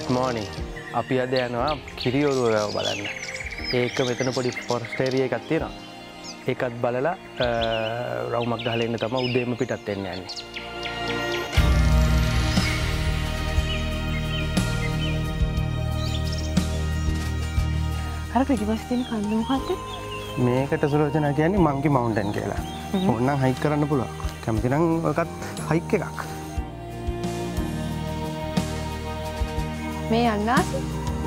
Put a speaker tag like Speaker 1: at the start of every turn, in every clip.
Speaker 1: Good morning. අපි අද යනවා කිරියොරුව වැව බලන්න. ඒක මෙතන පොඩි ෆොරස්ට් ඒරියා එකක් තියෙනවා. ඒකත් බලලා රවුමක් ගහලා එන්න තමයි උදේම පිටත් වෙන්න යන්නේ.
Speaker 2: අර පිටිපස්සේ තියෙන කන්ද මොකක්ද?
Speaker 1: මේකට සුලෝචනා කියන්නේ මංකි මවුන්ටන් කියලා. ඕනනම් හයික් කරන්න පුළුවන්. කැමති නම් ඔකත් හයික් එකක්.
Speaker 2: මේ යන්න ආසි?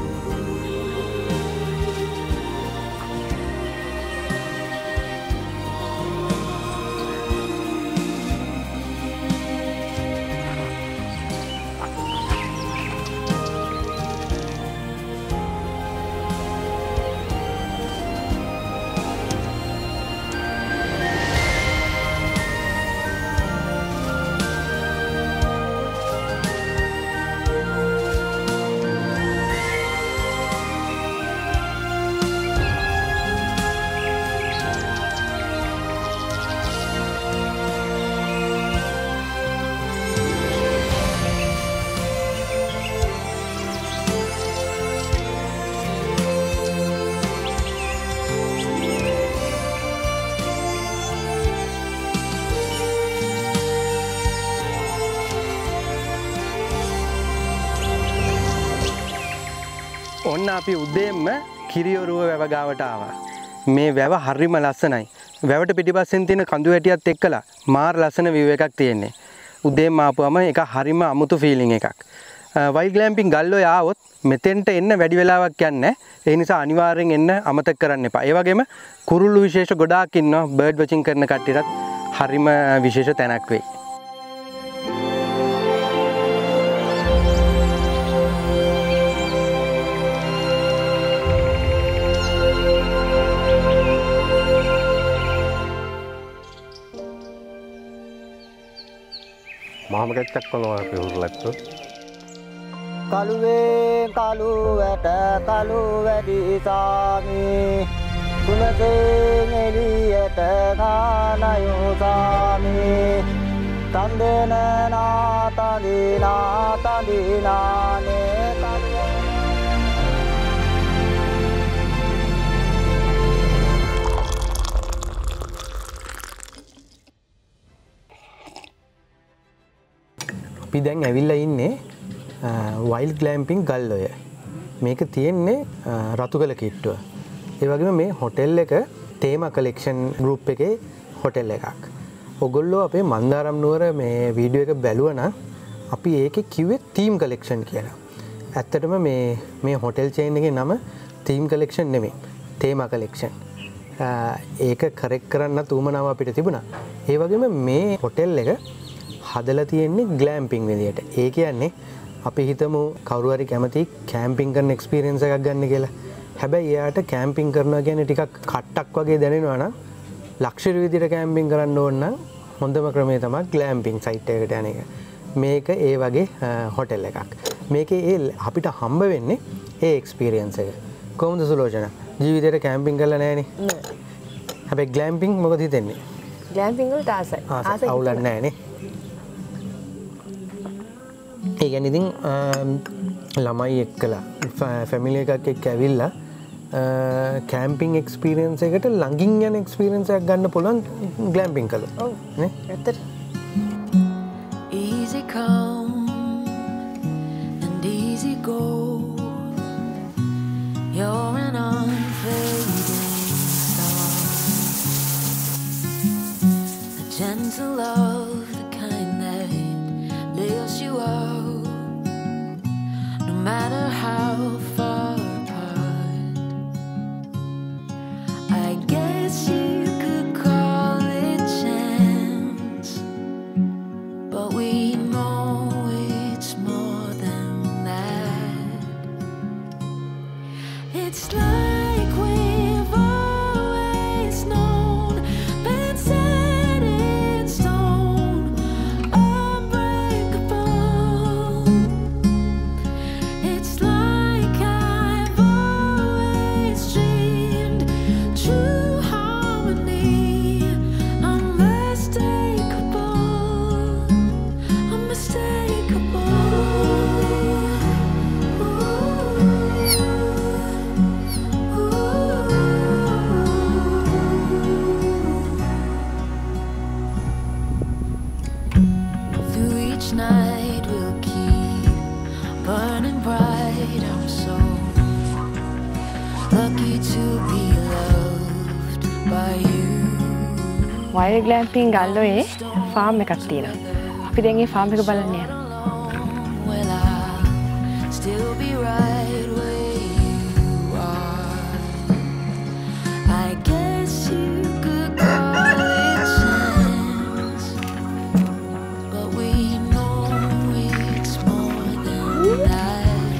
Speaker 1: ඔන්න අපි උදේම කිරියොරුව වැව ගාවට ආවා. මේ වැව හරිම ලස්සනයි. වැවට පිටිපස්සෙන් තියෙන කඳු හැටියත් එක්කලා මාර ලස්සන view එකක් තියෙන්නේ. උදේම ආපුවම ඒක හරිම අමුතු feeling එකක්. Wild Glamping Gal Oya ආවොත් මෙතෙන්ට එන්න වැඩි වෙලාවක් යන්නේ. ඒ නිසා අනිවාර්යෙන් එන්න අමතක කරන්න එපා. ඒ වගේම කුරුල්ලු විශේෂ ගොඩාක් ඉන්නවා. bird watching කරන කට්ටියටත් හරිම විශේෂ තැනක් වෙයි.
Speaker 3: Mama kecak kalau aku ulat tuh.
Speaker 4: Kaluwe kalu weta kalu wedi sami kunate ngeli eta kana yu sami tandena na tandina ne kaluwe
Speaker 1: අපි දැන් ඇවිල්ලා ඉන්නේ Wild Glamping Gal Oya. මේක තියෙන්නේ රතුගල කිට්ටුව. ඒ වගේම මේ හොටෙල් එක තේමා කලෙක්ෂන් ගෲප් එකේ හොටෙල් එකක්. ඔයගොල්ලෝ අපේ මන්දාරම් නුවර මේ වීඩියෝ එක බැලුවා නම් අපි ඒකේ කිව්වේ තීම් කලෙක්ෂන් කියලා. ඇත්තටම මේ හොටෙල් චේන් එකේ නම තීම් කලෙක්ෂන් නෙමෙයි. තේමා කලෙක්ෂන්. ඒක කරෙක්ට් කරන්න උවමනාව අපිට තිබුණා. ඒ වගේම මේ හොටෙල් එක හදලා තියෙන්නේ ග්ලෑම්පින් විදියට. ඒ කියන්නේ අපි හිතමු කවුරු හරි කැමති කැම්පින් කරන එක්ස්පීරියන්ස් එකක් ගන්න කියලා. හැබැයි එයාට කැම්පින් කරනවා කියන්නේ ටිකක් කට්ටක් වගේ දැනෙනවා නම් ලක්ෂරි විදියට කැම්පින් කරන්න ඕන නම් හොඳම ක්‍රමය තමයි ග්ලෑම්පින් සයිට් එකකට යන එක. මේක ඒ වගේ හොටෙල් එකක්. මේකේ අපිට හම්බ වෙන්නේ ඒ එක්ස්පීරියන්ස් එක. කොහොමද සුලෝචනා? ජීවිතේට කැම්පින් කරලා නැහනේ.
Speaker 2: නෑ.
Speaker 1: හැබැයි ග්ලෑම්පින් මොකද හිතෙන්නේ?
Speaker 2: ග්ලෑම්පින් වලට ආසයි.
Speaker 1: ආසයි අවුලක් නැහනේ. ඒ කියන්නේ ඉතින් ළමයි එක්කලා ෆැමිලි එකක් එක්ක ඇවිල්ලා කැම්පින් එක්ස්පීරියන්ස් එකට ළඟින් යන එක්ස්පීරියන්ස් එකක් ගන්න පුළුවන් ග්ලෑම්පින් කළොත්.
Speaker 2: ඔව්
Speaker 1: නේ?
Speaker 2: ඇත්තට.
Speaker 5: Easy come and easy go. You're an unfading star. A gentle love, the kind that lifts you up. No matter how far apart. I guess you could call it chance, but we know it's more than that. It's like we've always known, been set in stone, unbreakable. It's like I've always dreamed, true harmony, unmistakable, unmistakable. Ooh. lucky to be loved by you.
Speaker 2: Wild Glamping Gal Oya farm එකක් තියෙනවා. අපි දැන් ඒ farm එක බලන්න යනවා.
Speaker 5: Will I still be right where you are? I guess you could call it chance, but we know it's more than that.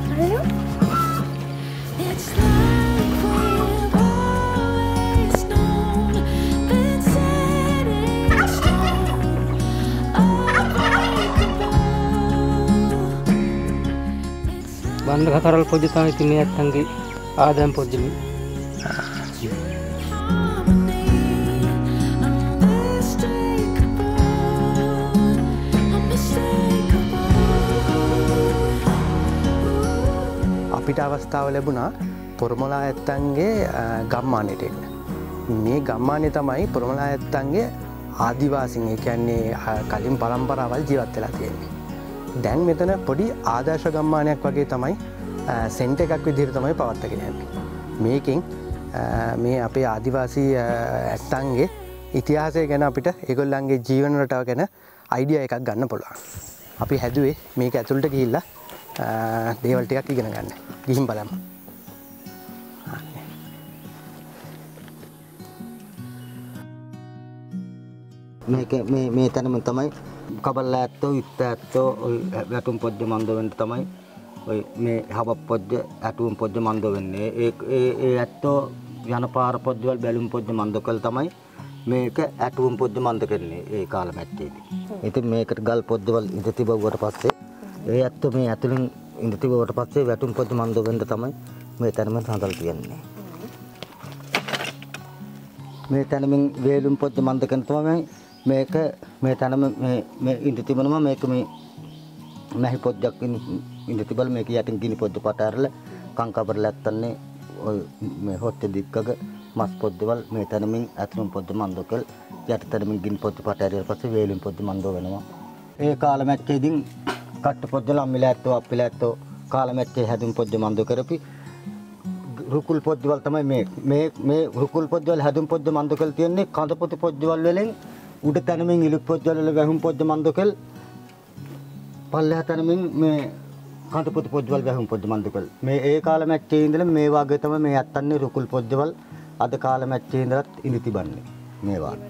Speaker 5: It's like we've always known, been set in stone, unbreakable.
Speaker 6: බණ්ඩ කතරල් පොජ්ජ තමයි ඉතින් මේ ඇත්තන්ගේ ආදායම් පොජ්ජනේ.
Speaker 1: අපිට අවස්ථාව ලැබුණා පොරමලා ඇත්තන්ගේ ගම්මානයට එන්න. මේ ගම්මානය තමයි පොරමලා ඇත්තන්ගේ ආදිවාසීන්, ඒ කියන්නේ කලින් පරම්පරාවල් ජීවත් වෙලා තියෙන්නේ. දැන් මෙතන පොඩි ආදර්ශ ගම්මානයක් වගේ තමයි සෙන්ටර් එකක් විදිහට තමයි පවත්වාගෙන යන්නේ. මේකෙන් මේ අපේ ආදිවාසී ඇත්තන්ගේ ඉතිහාසය ගැන අපිට ඒගොල්ලන්ගේ ජීවන රටාව ගැන අයිඩියා එකක් ගන්න පුළුවන්. අපි හැදුවේ මේක ඇතුළට ගිහිල්ලා දේවල් ටිකක් ඉගෙන ගන්න. ගිහින් බලමු.
Speaker 4: මේ තැනම තමයි කබල්ලා ඇත්තෝ ඉත්ත ඇත්තෝ ඔය වැටුම් පොජ්ජ මන්ද වෙන්න තමයි ඔය මේ හබ පොජ්ජ ඇටුම් පොජ්ජ මන්ද වෙන්නේ. ඒ ඇත්තෝ යන පාර පොජ්ජවල බැලුම් පොජ්ජ මන්ද කළ තමයි මේක ඇටුම් පොජ්ජ මන්ද කරන්නේ ඒ කාලෙ මැත්තේදී. ඉතින් මේකට ගල් පොජ්ජවල ඉඳ තිබුවට පස්සේ ඒ ඇත්තෝ මේ ඇතුලින් ඉඳ තිබුවට පස්සේ වැටුම් පොජ්ජ මන්ද වෙන්න තමයි මේ තැනම හදලා තියන්නේ. මේ තැනමින් වේලුම් පොජ්ජ මන්ද කරන තමයි මේක මේ තැනම මේ ඉඳ තිබුණම මේක මේ මහි පොජ්ජක් ඉඳ තිබල් මේක යටින් ගිනි පොජ්ජ පට ඇරලා කංකබරල ඇත්තන්නේ ඔය මේ හොට්ට දික්කක මස් පොජ්ජවල මේ තැනමින් ඇතුම් පොජ්ජ මන්දකල් යට තැනමින් ගිනි පොජ්ජ පට ඇරියට පස්සේ වේලුම් පොජ්ජ මන්ද වෙනවා. ඒ කාල මැච්චේදී කට්ට පොජ්ජල අම්මිලා ඇත්තෝ අප්පිලා ඇත්තෝ කාල මැච්චේ හැදුම් පොජ්ජ මන්ද කරපි රුකුල් පොජ්ජවල තමයි මේ රුකුල් පොජ්ජවල හැදුම් පොජ්ජ මන්ද කල් තියන්නේ කඳ පොතු පොජ්ජවල වලින් උඩ තැනමින් ඉලුක් පොජ්ජවල වැහුම් පොජ්ජ මන්දකල් පල්ලෙහා තැනමින් මේ කඳ පොතු පොජ්ජවල වැහුම් පොජ්ජ මන්දකල් මේ ඒ කාල මැච්චේ ඉඳලා මේ වාගේ තමයි මේ යත්තන්නේ රුකුල් පොජ්ජවල අද කාල මැච්චේ ඉඳලත් ඉඳි තිබන්නේ මේ වාගේ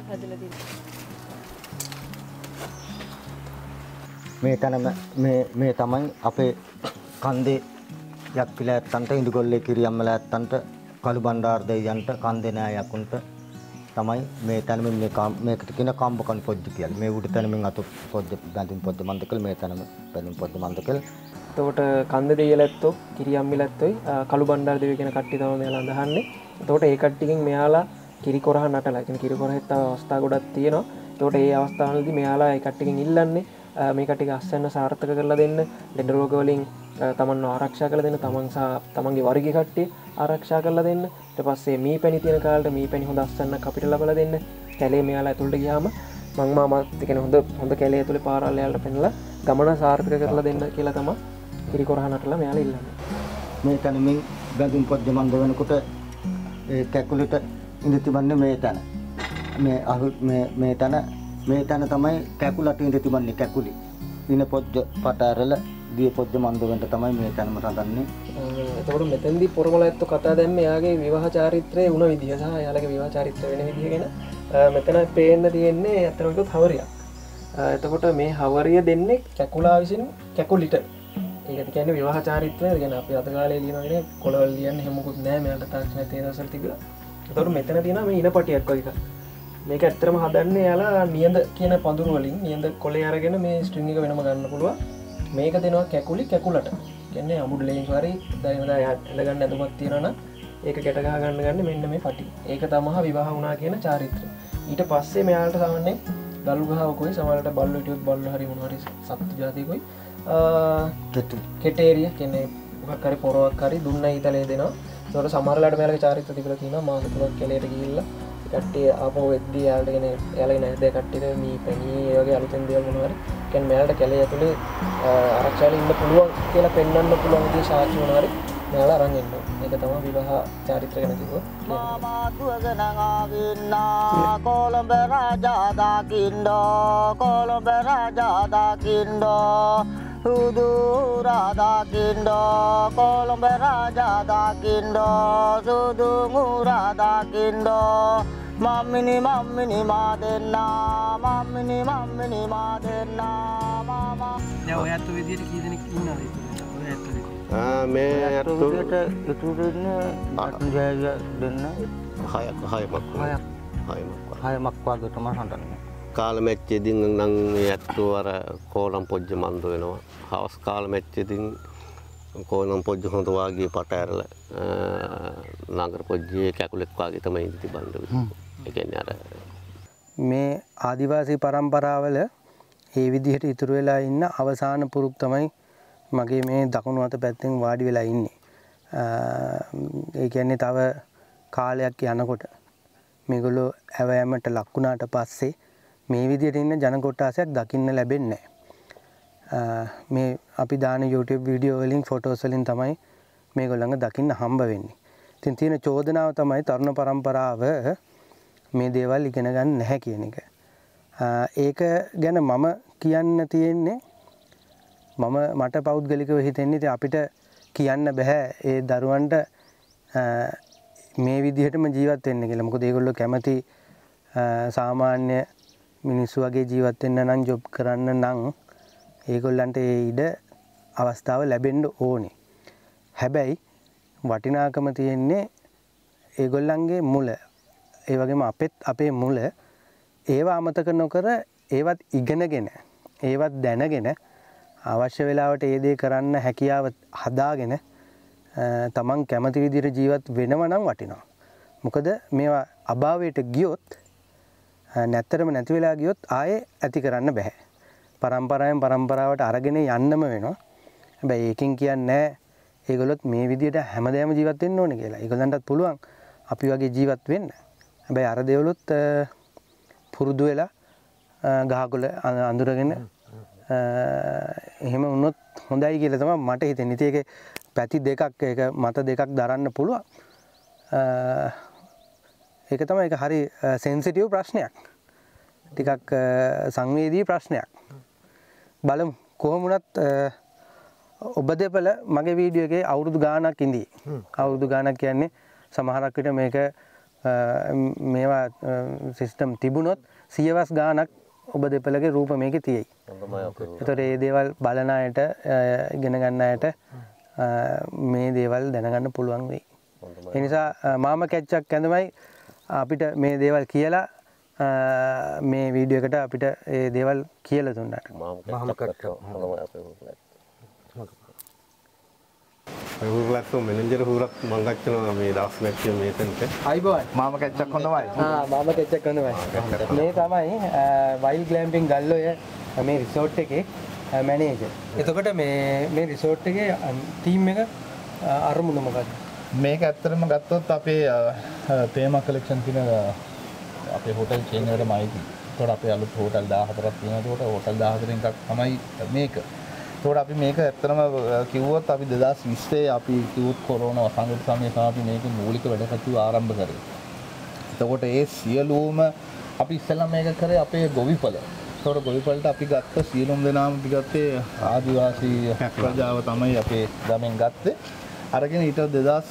Speaker 4: මේ තැනම මේ තමයි අපේ කන්දේ යක්කිලා ඇත්තන්ට ඉඳුගොල්ලේ කිරියම්මලා ඇත්තන්ට කළු බණ්ඩාර දෙයියන්ට කන්දේ නෑ යකුන්ට තමයි මේ තැනමින් මේකට කියන කම්බකන් පොජ්ජ කියලා. මේ උඩ තැනමින් අතු පොජ්ජ බඳුන් පොජ්ජ මන්දකල මේ තැනම බඳුන් පොජ්ජ මන්දකල.
Speaker 7: එතකොට කන්ද දෙයියලැත්තෝ කිරියම්මිලැත්තෝයි කළු බණ්ඩාර දෙවියෝ කියන කට්ටිය තමයි මෙයාලා අඳහන්නේ. එතකොට ඒ කට්ටියකින් මෙයාලා කිරිකොරහ නටලා. කියන්නේ කිරිකොරහෙත් තව අවස්ථා ගොඩක් තියෙනවා. එතකොට ඒ අවස්ථාවවලදී මෙයාලා ඒ කට්ටියකින් ඉල්ලන්නේ මේ කට්ටියක අස්සන්න සාර්ථක කරලා දෙන්න, ලෙඩ රෝග වලින් තමන්ව ආරක්ෂා කරලා දෙන්න, තමන් සහ තමන්ගේ වර්ගයේ කට්ටිය ආරක්ෂා කරලා දෙන්න. ඊට පස්සේ මීපැණි තියෙන කාලේට මීපැණි හොඳ අස්සන්නක් අපිට ලබලා දෙන්න. කැලේ මෙයාලා ඇතුළට ගියාම මං මාමත් කියන්නේ හොඳ කැලේ ඇතුලේ පාරාල් යාලට පෙන්නලා ගමන සාර්ථක කරලා දෙන්න කියලා තමයි කිරිකොරහ නටලා මෙයාලා ඉල්ලන්නේ.
Speaker 4: මේ තැනමින් බඳුන් පොජ්ජ මන්ද වෙනකොට ඒ කැකුලට ඉඳ තිබන්නේ මේ තැන. මේ තැන තමයි කැකුලට ඉඳ තිබන්නේ කැකුලි. දින පොජ්ජ පට ඇරලා දිය පොජ්ජ මන්ද වෙන්න තමයි මේ තැනම රඳන්නේ.
Speaker 7: එතකොට මෙතෙන්දී පොරමල ඇත්තෝ කතා දැම්මේ එයාගේ විවාහ චාරිත්‍රයේ වුණ විදිය සහ එයාලගේ විවාහ චාරිත්‍රය වෙන විදිය ගැන මෙතන පේන්න තියෙන්නේ අතන විදිහට හවරියක්. එතකොට මේ හවරිය දෙන්නේ කැකුලා විසින් කැකුලිට. ඒකට කියන්නේ විවාහ චාරිත්‍රය. කියන්නේ අපි අද කාලේ ලියනවානේ කොළවල ලියන්නේ හැම මොකුත් නැහැ. මෙයාට තාක්ෂණය තේ දවසල් තිබිලා. එතකොට මෙතන තියෙනවා මේ ඉනපටියක් වගේ එකක්. මේක ඇත්තටම හදන්නේ එයාලා නියඳ කියන පඳුරු වලින් නියඳ කොළේ අරගෙන මේ ස්ට්‍රින්ග් එක වෙනම ගන්න පුළුවන්. මේක දෙනවා කැකුලට. කියන්නේ අමුඩු ලේන්ස් වරි දැනෙනවා ඇඳ ගන්න ඇඳුමක් තියෙනවා නම් ඒක ගැට ගහ ගන්න මෙන්න මේ පටි. ඒක තමයි විවාහ වුණා කියන චාරිත්‍රය. ඊට පස්සේ මෙයාලට සාමාන්‍යයෙන් දළු ගහවකුයි සමහරවිට බල්ලෝ හිටියොත් බල්ලෝ හරි මොනවා හරි සත්තු జాතියකුයි කෙටේරිය කියන්නේ මොකක් හරි පොරවක් හරි දුන්නයි ඉතලේ දෙනවා. ඒකට සමහරලාට මෙයාලගේ චාරිත්‍ර තිබිලා තියෙනවා මාස 3ක් කැලේට ගිහිල්ලා කට්ටිය ආපහු වෙද්දී එයාලගෙන නැද්ද කට්ටියට මේ පැණි ඒ වගේ අලුතෙන් දේවල් මොනවා හරි කියන්නේ මෙයාලට කැලේ ඇතුලේ ආරක්ෂාවල ඉන්න පුළුවන් කියලා පෙන්වන්න පුළුවන් විදිහේ සාක්ෂි මොනවා හරි මෙයාලා අරන් එන්න ඕනේ. ඒක තමයි විවාහ චාරිත්‍ර ගැන කිව්වොත් කියන්නේ.
Speaker 4: මාමා දුවගෙන ආවින්නා කොළඹ රාජා දකින්නෝ කොළඹ රාජා දකින්නෝ සුදු රාජා දකින්නෝ කොළඹ රාජා දකින්නෝ සුදු මුරා දකින්නෝ මම්මිනි මා දෙන්නා මම්මිනි මා දෙන්නා මාමා
Speaker 7: දැන් ඔය අත විදියට කී දෙනෙක් ඉන්නවද? ඔය අත විදියට.
Speaker 3: මේ ඇත්තු
Speaker 4: ඉතුරු දෙන්න හයමක් වගේ තමයි හඳන්නේ.
Speaker 3: කාල මැච්චේදී නම් ඇත්තු අර කෝලම් පොජ්ජ මන්ද වෙනවා. හවස් කාල මැච්චේදී කෝලම් පොජ්ජ හොඳ වාගේ පට ඇරලා නගර පොජ්ජේ කැකුලෙක් වාගේ තමයි ඉඳි බඳ. ඒ කියන්නේ අර
Speaker 1: මේ ආදිවාසී පරම්පරාවල ඒ විදිහට ඉතුරු වෙලා ඉන්න අවසාන පුරුක් තමයි මගේ මේ දකුණු අත පැත්තෙන් වාඩි වෙලා ඉන්නේ. ඒ කියන්නේ තව කාලයක් යනකොට මේගොල්ලෝ ඇවෑමට ලක් වුණාට පස්සේ මේ විදිහට ඉන්න ජන කොට්ටාසයක් දකින්න ලැබෙන්නේ නැහැ. මේ අපි දාන YouTube වීඩියෝ වලින් ෆොටෝස් වලින් තමයි මේගොල්ලන්ව දකින්න හම්බ වෙන්නේ. ඉතින් තියෙන චෝදනාව තමයි තරුණ පරම්පරාව මේ දේවල් ඉගෙන ගන්න නැහැ කියන එක. ඒක ගැන මම කියන්න තියෙන්නේ මට පෞද්ගලිකව හිතෙන්නේ අපිට කියන්න බෑ ඒ දරුවන්ට මේ විදිහටම ජීවත් වෙන්න කියලා. මොකද ඒගොල්ලෝ කැමති සාමාන්‍ය මිනිස්සු වගේ ජීවත් වෙන්න නම් ජොබ් කරන්න නම් ඒගොල්ලන්ට ඒ ඉඩ අවස්ථාව ලැබෙන්න ඕනේ. හැබැයි වටිනාකම තියෙන්නේ ඒගොල්ලන්ගේ මුල. ඒ වගේම අපේ මුල ඒවා අමතක නොකර ඒවත් ඉගෙනගෙන ඒවත් දැනගෙන අවශ්‍ය වෙලාවට ඒ දේ කරන්න හැකියාව හදාගෙන තමන් කැමති විදිහට ජීවත් වෙනව නම් වටිනවා. මොකද මේවා අභාවයට ගියොත් නැත්තරම නැති වෙලා ගියොත් ආයේ ඇති කරන්න බෑ. පරම්පරාවෙන් පරම්පරාවට අරගෙන යන්නම වෙනවා. හැබැයි ඒකෙන් කියන්නේ ඒගොල්ලොත් මේ විදිහට හැමදාම ජීවත් වෙන්න ඕනේ කියලා. ඒගොල්ලන්ටත් පුළුවන් අපි වගේ ජීවත් වෙන්න. හැබැයි අර දේවලුත් පුරුදු වෙලා ගහකොළ අඳුරගෙන එහෙම වුණොත් හොඳයි කියලා තමයි මට හිතෙන්නේ. ඉතින් ඒකේ පැති දෙකක් ඒක මත දෙකක් දරන්න පුළුවන්. ඒක තමයි ඒක හරි සෙන්සිටිව් ප්‍රශ්නයක්. ටිකක් සංවේදී ප්‍රශ්නයක්. බලමු කොහොම වුණත් ඔබ දෙපළ මගේ වීඩියෝ එකේ අවුරුදු ගාණක් ඉඳී. අවුරුදු ගාණක් කියන්නේ සමහරක් විට මේක මේවා සිස්ටම් තිබුණොත් සියවස් ගාණක් ඔබ දෙපළගේ රූප මේකේ තියෙයි. ඒතකොට මේ දේවල් බලන අයට ඉගෙන ගන්න අයට මේ දේවල් දැනගන්න පුළුවන් වෙයි. ඒ නිසා මාම කැච්චක් ඇඳමයි අපිට මේ දේවල් කියලා මේ වීඩියෝ එකට අපිට මේ දේවල් කියලා දුන්නාට.
Speaker 3: මාම කැච්චක් හුරුලක්තු මැනේජර් හුරත් මං ගච්චනවා මේ දවස් මැච්චේ මේතනට.
Speaker 1: අයිබෝයි.
Speaker 8: මාම කැච්චක් හොඳමයි.
Speaker 1: මාම කැච්චක් හොඳමයි. මේ තමයි Wild Glamping Gal Oya මේ රිසෝට් එකේ මැනේජර්. එතකොට මේ රිසෝට් එකේ ටීම් එක අරමුණ මොකක්ද?
Speaker 8: මේක ඇත්තටම ගත්තොත් අපේ තේමා කලෙක්ෂන් කියන අපේ හෝටල් චේන් එකටම අයිති. ඒතකොට අපේ අලුත් හෝටල් 14ක් තියෙනවා. ඒතකොට හෝටල් 14න් එකක් තමයි මේක. ඒතකොට අපි මේක ඇත්තටම කිව්වොත් අපි 2020 අපි කිව්වොත් කොරෝනා වසංගත සමයේ තමයි අපි මේකේ මූලික වැඩ කටයුතු ආරම්භ කරේ. එතකොට ඒ සියලුම අපි ඉස්සෙල්ලා මේක කරේ අපේ ගොවිපළ. ඒතකොට ගොවිපළට අපි ගත්ත සියලුම දෙනාම අපි ගත්තේ ආදිවාසී ප්‍රජාව තමයි අපේ ගමෙන් ගත්තේ. අරගෙන ඊට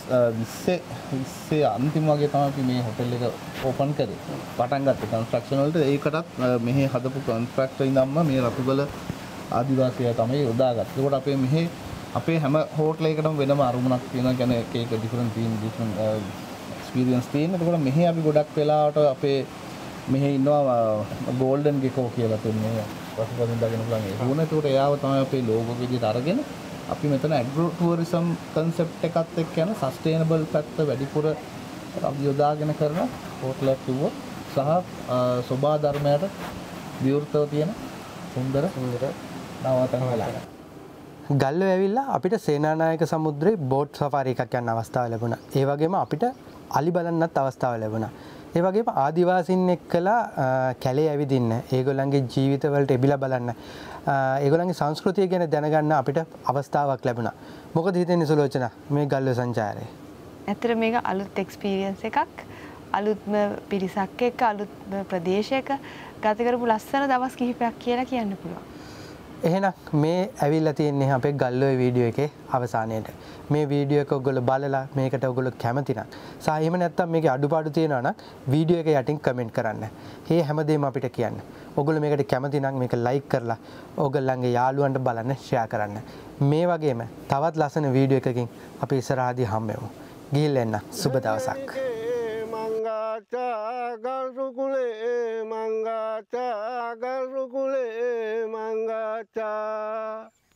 Speaker 8: 2020 අන්තිම වගේ තමයි අපි මේ හොටෙල් එක ඕපන් කරේ. පටන් ගත්තේ කන්ස්ට්‍රක්ෂන් වලට. ඒකටත් මෙහි හදපු කොන්ට්‍රැක්ටර් ඉඳන්ම මේ රතුගල ආදිවාසීයා තමයි යොදාගත්තේ. ඒකට අපේ මෙහි අපේ හැම හෝටල් එකකටම වෙනම අරමුණක් තියෙනවා. කියන්නේ එක එක ඩිෆරන්ට් තීම් ඩිෆරන්ට් එක්ස්පීරියන්ස් තියෙන. ඒකට මෙහි අපි ගොඩක් වෙලාවට අපේ මෙහි ඉන්නවා ගෝල්ඩන් ගෙකෝ කියලා තියෙනවා. පසුපසින් දාගෙන පුළුවන් ඒ වුණ. ඒකට එයාව තමයි අපේ ලෝගෝ විදිහට අරගෙන අපි මෙතන ඇග්‍රෝ ටුවරිසම් කන්සෙප්ට් එකත් එක්ක යන සස්ටේනබල් පැත්ත වැඩිපුර අපි යොදාගෙන කරන හෝටලයක් කිව්වොත් සහ සෝබා ධර්මයට විවෘතව තියෙන සුන්දර නවතන වලක්.
Speaker 1: ගල් ඔය ඇවිල්ලා අපිට සේනානායක සමුද්‍රේ බෝට් සෆාරි එකක් යන්න අවස්ථාව ලැබුණා. ඒ වගේම අපිට අලි බලන්නත් අවස්ථාව ලැබුණා. ඒ වගේම ආදිවාසීන් එක්කලා කැලේ ඇවිදින්න, ඒගොල්ලන්ගේ ජීවිතවලට එබිලා බලන්න, ඒගොල්ලන්ගේ සංස්කෘතිය ගැන දැනගන්න අපිට අවස්ථාවක් ලැබුණා. මොකද හිතෙන්නේ සුලෝචන මේ ගල්ඔය සංචාරයේ?
Speaker 2: ඇත්තට මේක අලුත් එක්ස්පීරියන්ස් එකක්. අලුත්ම පිරිසක් එක්ක අලුත්ම ප්‍රදේශයක ගත කරපු ලස්සන දවස් කිහිපයක් කියලා කියන්න පුළුවන්.
Speaker 1: එහෙනම් මේ ඇවිල්ලා තියෙන්නේ අපේ ගල්ඔය වීඩියෝ එකේ අවසානයේට. මේ වීඩියෝ එක ඔයගොල්ලෝ බලලා මේකට ඔයගොල්ලෝ කැමති නම් සහ එහෙම නැත්නම් මේකේ අඩුපාඩු තියෙනවා නම් වීඩියෝ එක යටින් කමෙන්ට් කරන්න. මේ හැමදේම අපිට කියන්න. ඔයගොල්ලෝ මේකට කැමති නම් මේක ලයික් කරලා ඔයගොල්ලන්ගේ යාළුවන්ට බලන්න ෂෙයා කරන්න. මේ වගේම තවත් ලස්සන වීඩියෝ එකකින් අපි ඉස්සරහදී හම්බෙමු. ගිහිල්ලා එන්න. සුබ දවසක්.
Speaker 3: Manggaca garukule manggaca